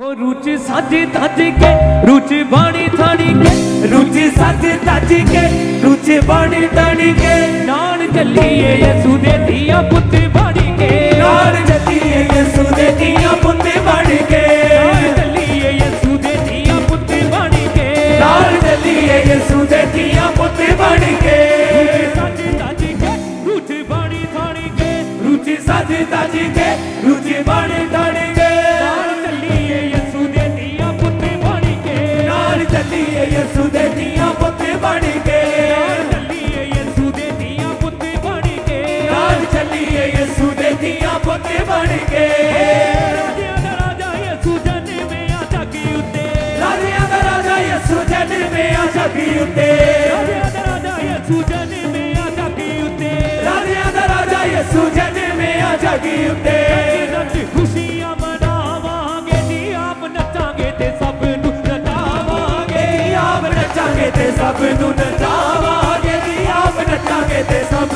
रुच सज तज के रुच बाणी थानी के रुच सज तज के रुच बाणी थानी के नान चलिए यसू दे दिया पुत बाणी के नान चलिए यसू दे दिया पुत बाणी के नान चलिए यसू दे दिया पुत बाणी के नान चलिए यसू दे दिया पुत बाणी के सज तज के रुच बाणी थानी के रुच सज तज के रुच बाणी थानी के यसू दे दिया पुत बाणी के चलिए यसू दे दिया पुत बाणी के नाल चलिए यसू दे दिया पुत बाणी के राजा यसू जन में आजा की उते राजा यसू जन में आजा की उते राजा यसू जन में आजा की उते राजा यसू जन में आजा की उते खुशियां मनावांगे जी आप नचांगे ते सब ते सब नू नचावांगे जी आप नचांगे ते सब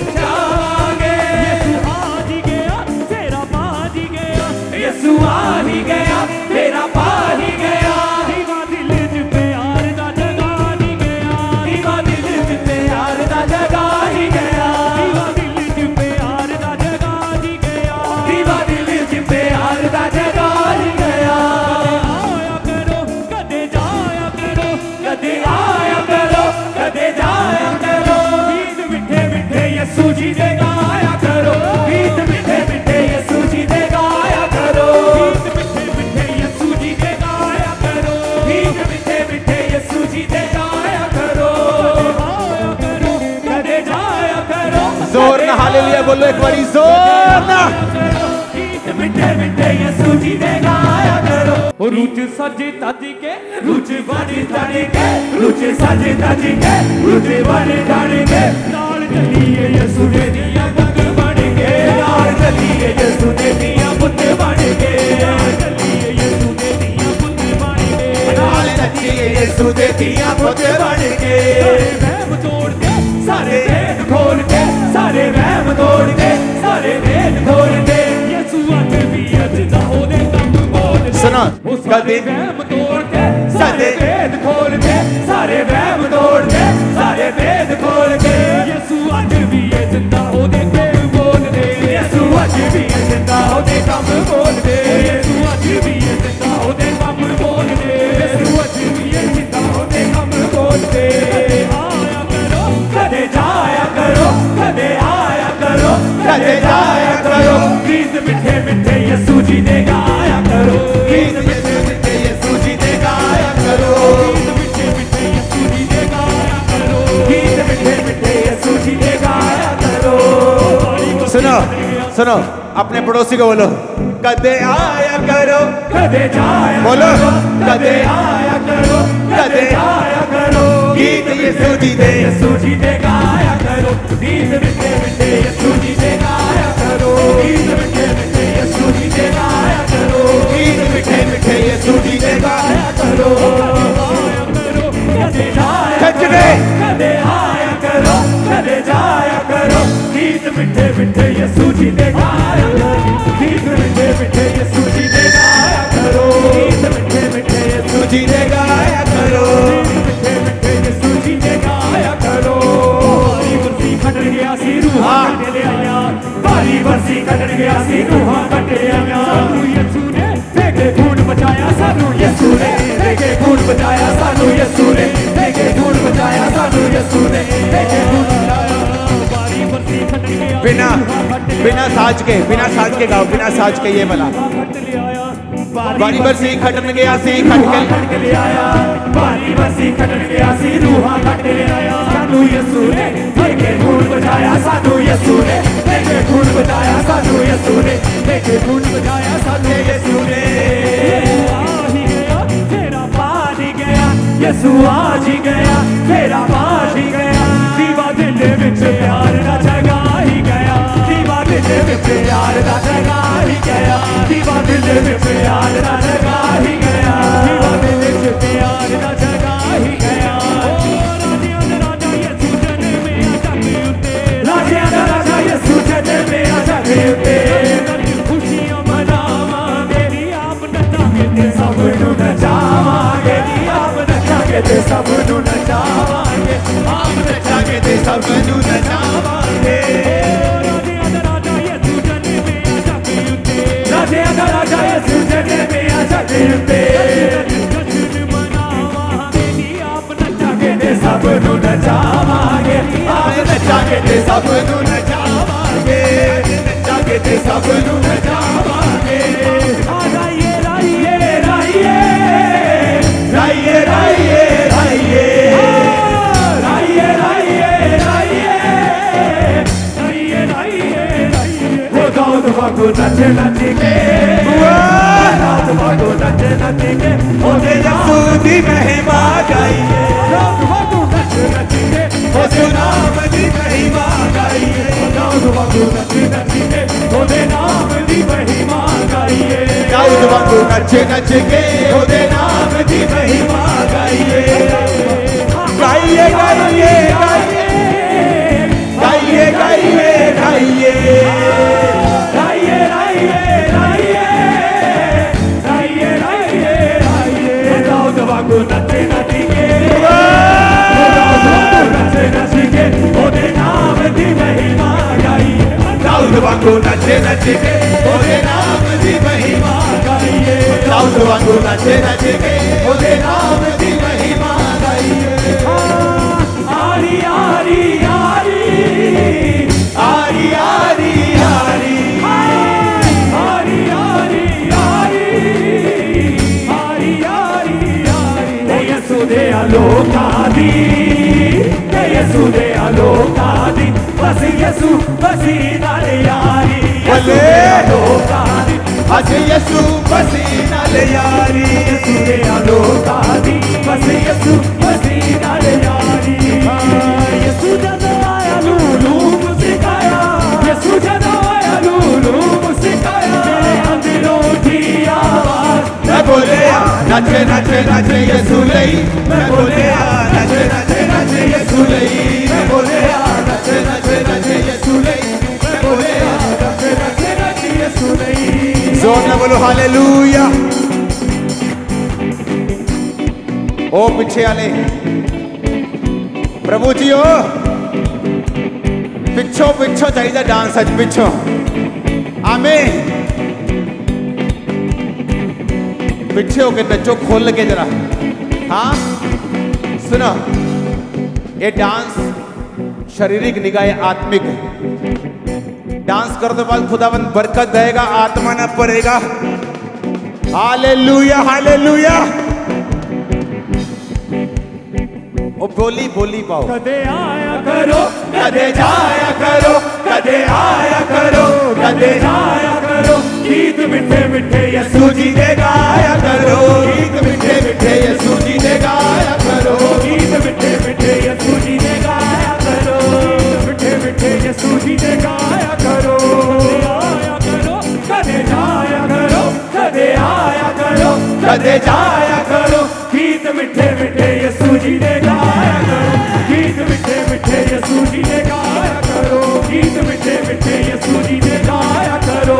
नचावांगे यसू आ ही गया तेरा पा ही गया यसू आ ही गया तेरा पा ही गया दीवा दिल च प्यार दा जगा ही गया दीवा दिल च प्यार दा जगा ही गया दीवा दिल च प्यार दा जगा ही गया दीवा दिल च प्यार दा जगा ही गया आया करो कदे जाया करो कदे आया करो कदे जाया करो गीत मिठे मिठे यसू जी दे गाया करो गीत मिठे मिठे यसू जी दे गाया करो गीत मिठे मिठे यसू जी दे गाया करो गीत मिठे मिठे यसू जी दे गाया करो आया करो कदे जाया करो जोर ना हालेलुया बोलो एक बारी जोर ना गीत मिठे मिठे यसू जी दे गाया करो रुच सज तज के रुच बाणी तानी के रुच सज तज के रुच बाणी तानी के नाल चलिए यसू दे दिया पुत बाणी के नाल चलिए यसू दे दिया पुत बाणी के नाल चलिए यसू दे दिया पुत बाणी के नाल चलिए यसू दे दिया पुत बाणी के वहम तोड़ के सारे वेद खोल के सारे वहम तोड़ के सारे वेद खोल के यसू अज भी अजदा ओदे काम सुना सारे वहम तोड़ के सारे वेद खोल के सारे वहम तोड़ के सारे वेद खोल के यसू अज भी है जिंदा ओदे काम बोल दे यसू अज भी है जिंदा ओदे काम बोल दे यसू अज भी है जिंदा ओदे काम बोल दे यसू अज भी है जिंदा ओदे काम बोल दे आया करो कदे जाया करो कदे आया करो कदे जाया करो गीत मिठे मिठे यसू जी दे गाया करो गीत मिठे मिठे यसू जी दे गाया करो गीत मिठे मिठे यसू जी दे गाया करो गीत मिठे मिठे यसू जी दे गाया करो सुनो सुनो अपने पड़ोसी को बोलो कदे आया करो कदे जाया बोलो कदे आया करो कदे आया करो गीत यसू जी दे गाया करो गीत मिठे मिठे यसू जी दे गाया करो गीत मिठे मिठे यसू जी दे गाया करो गीत मिठे मिठे यसू जी दे गाया करो कदे जाया कचरे कदे आया करो कदे जाया करो गीत मिठे मिठे यसू जी दे गाया करो गीत मिठे मिठे यसू जी दे गाया करो गीत मिठे मिठे यसू जी दे गाया करो मिठे मिठे यसू जी दे गाया करो भारी बरसी खट गया सी रूहां कट लिया भारी बरसी खट गया सी रूहां कट लिया सानू यसू ने देखे खून बचाया सानू यसू ने देखे खून बचाया सानू यसू ने देखे खून बचाया सानू यसू ने देखे खून बचाया भारी बरसी खट गया बिना बिना साज के गाओ बिना साज के ये वाला बारी बरसी खटन गया सी खट के ले आया बारी बरसी खटन गया सी रूहां खट ले आया सानू यसू ने देखे खून बचाया सानू यसू ने देखे खून बचाया सानू यसू ने देखे खून बचाया सानू यसू ने तेरा पार ही गया यसू आज ही गया तेरा पार ही गया दीवा दिल विच प्यार दा जगा ही गया दीवा दिल विच प्यार दा जगा ही गया दीवा दिल विच प्यार दा जगा ही गया दीवा दिल विच प्यार दा जगा ही गया राजा यसू जन में आजा के उते राजा यसू जन में आजा के उते खुशियां मनावांगे आप नचांगे सब नू नचावांगे राजे दा राजा यसू जने में आजा के उत्ते सब नू नचावांगे आज नचाके ते सब नू नचावांगे नचाके ते सब नू नचावांगे राइए राइए राइए राइए राइए राइए राइए राइए राइए राइए राइए वो दाऊद वाको नचे नचे के दाऊद वाको नचे नचे के ओदे यसू दी महिमा गाइए दाऊद वाको नचे नचे के ओदे नाम दी महिमा गाइए दाऊद वाको नचे नचे के ओदे नाम दी महिमा गाइए दाऊद वाको नचे नचे के ओदे नाम दी महिमा गाइए गाइए गाइए गाइए गाइए गाइए गाइए राइए राइए राइए राइए राइए राइए दाऊद वाको नचे नचे के दाऊद वाको नचे नचे के ओदे नाम दी महिमा गाइए दाऊद वाको नचे नचे के ओदे नाम दी महिमा गाइए दाऊद वाको नचे नचे के ओदे नाम दी महिमा गाइए आरी आरी आरी आरी आरी आरी आरी आरी आरी आरी आरी आरी ते यसू दे अलोका दी ते यसू दे अलोका दी बस यसू बसी नाल यारी बोले अलोका दी आज यसू बसी नाल यारी यसू दे अलोका दी बस यसू बसी नाल यारी यसू जदों आया लूलू मुस्काया यसू जदों आया लूलू मुस्काया अंदरों उठी आवाज मैं बोले नचे नचे नचे यसू लई मैं बोले नचे नचे नचे यसू लई मैं बोले नचे नचे नचे यसू लई मैं बोले नचे नचे नचे यसू नहीं जोर में बोलो हालेलुया ओ पीछे वाले प्रभु जी ओ पिछो पिछो चाहिए डांस अज पिछो आमीन पिछे होके नचो खोल के जरा हाँ सुनो ये डांस शारीरिक निगाह आत्मिक डांस करते बाद खुदावंद बरकत देगा आत्मा न पड़ेगा हालेलुया हालेलुया ओ बोली बोली पाओ कदे आया करो कदे जाया करो कदे आया करो कदे आया करो गीत मिठे मिठे यसू जी दे गाया करो गीत मिठे मिठे यसू जी दे गाया करो गीत मिठे मिठे यसू जी ने गाया करो मिठे मिठे यसू जी ने गाया करो आया करो कदे जाया करो कदे आया करो कदे जाया करो गीत मिठे मिठे यसू जी ने गाया करो गीत मिठे मिठे यसू जी ने गाया करो गीत मिठे मिठे यसू जी ने गाया करो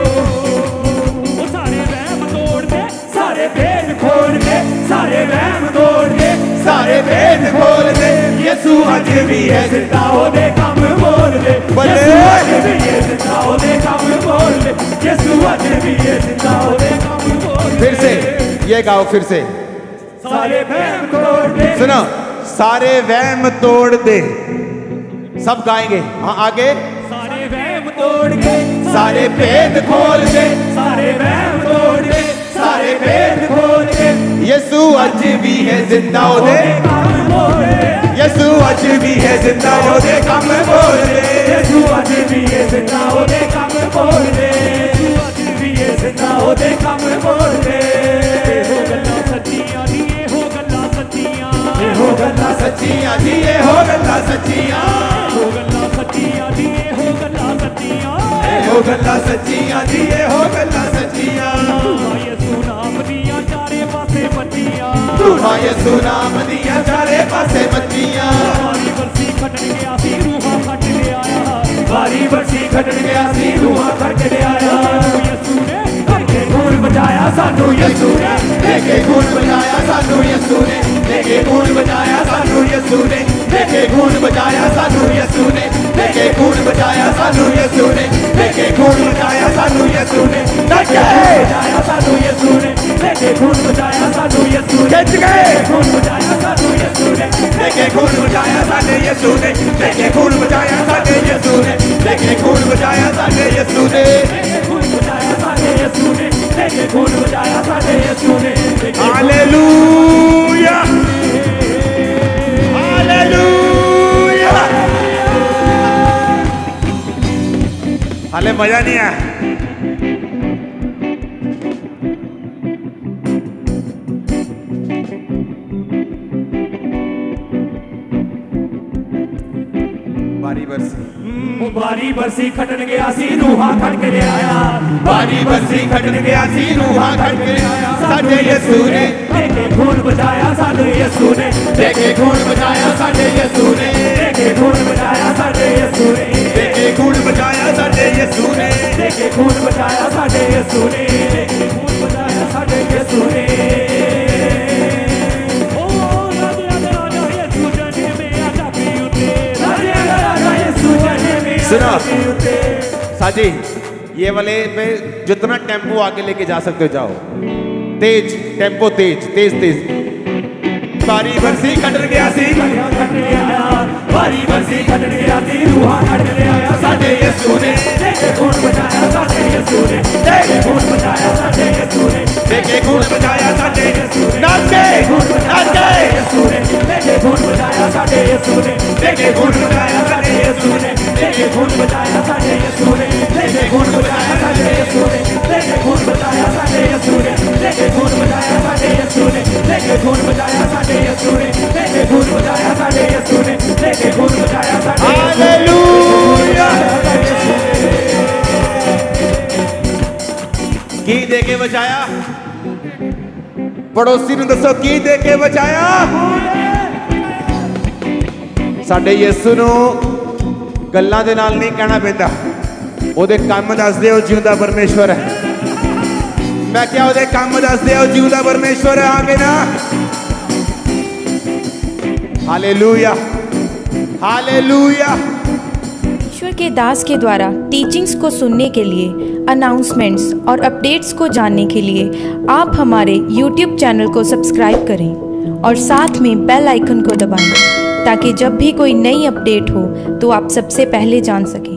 वो सारे वहम तोड़ दे सारे भेद खोल दे सारे वहम तोड़ दे सारे भेद खोल दे यसू अज भी है जिंदा होदे कम बोल दे बोले। यसू अज भी है जिंदा होदे कम बोल दे यसू अज भी है जिंदा होदे कम बोल दे फिर से ये गाओ फिर से सारे वहम तोड़ दे सुनो सारे वहम तोड़ दे सब गाएंगे हाँ आगे सारे वहम तोड़ के सारे भेद खोल दे सारे वहम तोड़ के सारे भेद खोल के यसू अज भी है जिंदा होदे कम बोल दे यसू अज भी है जिंदा होदे कम बोल दे यसू अज भी है जिंदा होदे कम बोल दे यसू अज भी है जिंदा होदे कम बोल दे हो गल्लां सच्चियां दी हो गल्लां सच्चियां हो गल्लां सच्चियां जी ये हो गल्लां सच्चियां हो गल्लां सच्चियां दी हो गल्लां सच्चियां हो गल्लां सच्चियां जी ये हो गल्लां सच्चियां यसू नाम दियां चारे पासे मच्चियां तू यसू नाम दिया चारे पासे मच्चियां वारी बरसी खटन गया सी रूहां खट ले आया वारी बरसी खटन गया सी रूहां खट ले आया यसू ने करके खून बचाया सानू यसू ने लेके खून बचाया सानू यसू ने लेके खून बचाया सानू यसू ने लेके लेके खून बचाया सानू यसू ने, लेके खून बचाया सानू यसू ने, लेके खून बचाया सानू यसू ने, बचाया सानू यसू ने, लेके खून बचाया सानू यसू ने, खिंच गए खून बचाया सानू यसू ने, लेके खून बचाया साने यसू ने, लेके खून बचाया साने यसू ने, लेके खून बचाया साने यसू ने, खून बचाया साने यसू ने, लेके खून बचाया साने यसू ने। Hallelujah hallelujah. हाले मजा नहीं आया। बारी बरसी खटन गया सी रूहा खट के आया, बारी बरसी खटन गया सी रूहा खट के आया साडे यसू ने, लेके खून बचाया साडे यसू ने, लेके खून बचाया साडे यसू ने, लेके खून बचाया साडे यसू ने, लेके खून बचाया साडे यसू ने, लेके खून बचाया साडे यसू ने, लेके खून बचाया साडे यसू ने। ओ राजा राजा यसू जने में आजा पीउते, राजा राजा यसू जने में सुनो साजी, ये वाले पे जितना टेम्पो आगे लेके जा सकते हो जाओ, तेज टेम्पो, तेज तेज तेज। बारी बरसी खटन गया सी, बारी बरसी खटन गया सी रूहा खट के आया साडे यसू ने, लेके खून बचाया साडे यसू ने, लेके खून बचाया साडे यसू ने, लेके खून बचाया साडे यसू ने, नाचे नाचे यसू ने, लेके खून बचाया साडे यसू ने, लेके खून बचाया साडे यसू ने, लेके खून बचाया साडे यसू ने, लेके खून बचाया साडे यसू ने, लेके खून बचाया साडे यसू ने, लेके खून बचाया साडे यसू ने, लेके खून बचाया साडे यसू ने, लेके खून बचाया साडे यसू ने, लेके खून बचाया साडे। हालेलुया। की देके बचाया? पड़ोसी ने दसो की देके बचाया? साडे यसू नू गल्लां दे नाल नहीं कहना पैंदा, ओदे काम दसदे ओ जिंदा परमेश्वर है। मैं क्या ओदे काम दसदे ओ जिंदा परमेश्वर है, आगे ना। Hallelujah hallelujah. ईश्वर के दास के द्वारा टीचिंग्स को सुनने के लिए, अनाउंसमेंट्स और अपडेट्स को जानने के लिए आप हमारे YouTube चैनल को सब्सक्राइब करें और साथ में बेल आइकन को दबाएं, ताकि जब भी कोई नई अपडेट हो तो आप सबसे पहले जान सकें।